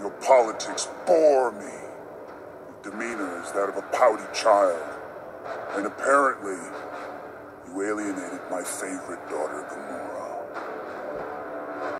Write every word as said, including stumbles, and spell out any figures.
Your politics bore me. Your demeanor is that of a pouty child. And apparently, you alienated my favorite daughter, Gamora.